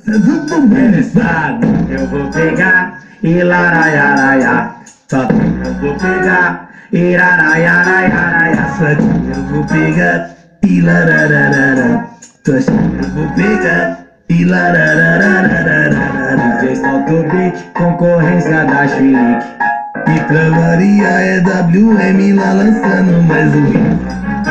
Interessado, eu vou pegar e laraiaraia. Só que eu vou pegar e laraiaraia. Só que eu vou pegar e larararara. Só que eu vou pegar e larararara. DJ solta o beat, concorrência da Chilique. E pra Maria é WM lá lançando mais um hit.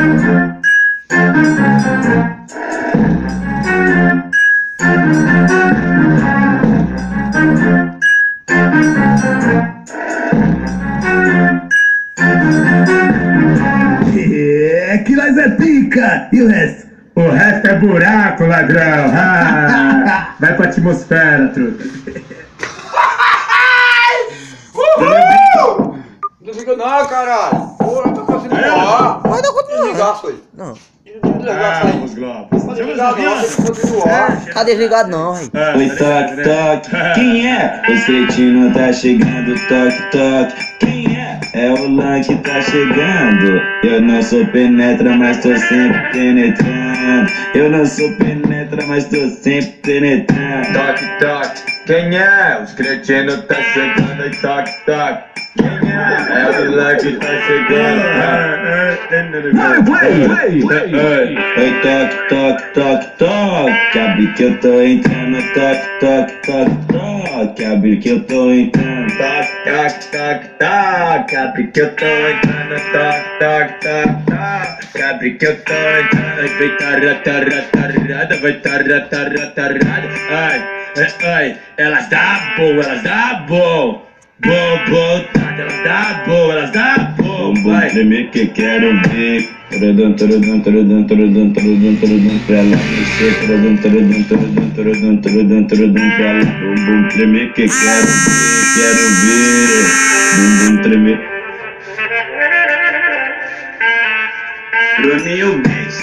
É que nós é pica! E o resto? O resto é buraco, ladrão! Ah, vai pra atmosfera, truta! Uhul! Não desliga não, caralho! Pô, eu tô conseguindo voar! Vai dar conta Desligar isso aí! não. Desligar isso aí! Os globos! Não desligar não, tem que continuar! Tá desligado não, velho. Oi, toque, toque, quem é? Os cretinos tá chegando, toque, toque. Quem é? É o Lan que tá chegando. Eu não sou penetra, mas tô sempre penetrando. Eu não sou penetra, mas tô sempre penetrando. Toque, toque, quem é? Os cretinos tá chegando e toque, toque. Quem é? É o Lan que tá chegando. Oi, toque, toque, toque, toque. Abre que eu tô entrando, toque, toque, toque, toque. Abre que eu tô entrando. Toque, toque, toque, toque. Abre que eu tô entrando. Toque, toque, toque, toque. Abre que eu tô entrando. Vai tarra, vai tarra. Ai, ai, elas dá bom, elas dá bom. Bom, elas dá bom, elas dá bom. Vai tremer que quero ver. Torodum, torodum, torodum, torodum, torodum, torodum, pra lá mexer. Torodum, torodum, torodum, torodum, torodum, torodum, pra lá. Bumbum tremer que quero ver. Bumbum tremer. Bruninho Beats.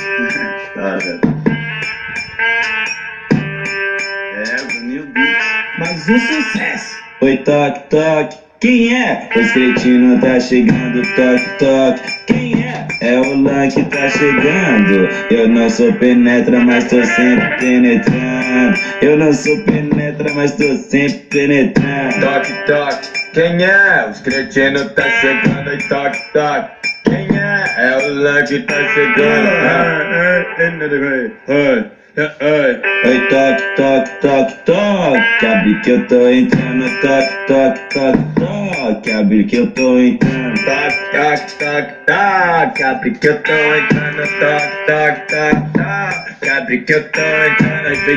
Bruninho Beats. Mais um sucesso! Oi, toque, toque, quem é? Os cretinos tá chegando, toque, toque, quem é? É o Lan que tá chegando. Eu não sou penetra, mas tô sempre penetrando. Eu não sou penetra, mas tô sempre penetrando. Toque, toque, quem é? Os cretinos tá chegando e toque, toque. Quem é? É o Lan que tá chegando. Oi, toque, toque, toque, toque. Abre que eu tô entrando, toque, toque, toque, toque. Abre que eu tô entrando. Toque, toque, toque, toque. Abre que eu tô entrando. Toque, toque, toque, toque. Abre que eu tô entrando. Vai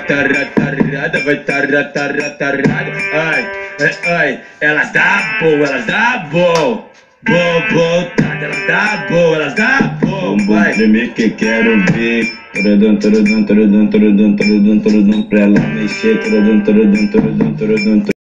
tarra. Ai, ai, elas dá bom, elas dá bom. Bom, elas dá bom, elas dá bom. Bumbum tremer que quero ver. Torodum, torodum, torodum, torodum, torodum, torodum, pra lá mexer. Torodum, torodum, torodum, torodum.